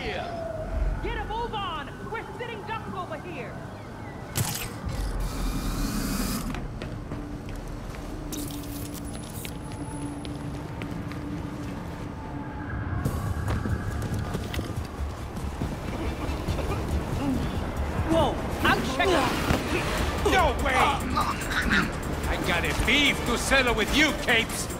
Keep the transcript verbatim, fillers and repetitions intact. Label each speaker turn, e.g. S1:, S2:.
S1: here!
S2: Get a move on! We're sitting ducks over here! Whoa! I'll check it!
S1: No way! I got a beef to settle with you, Capes!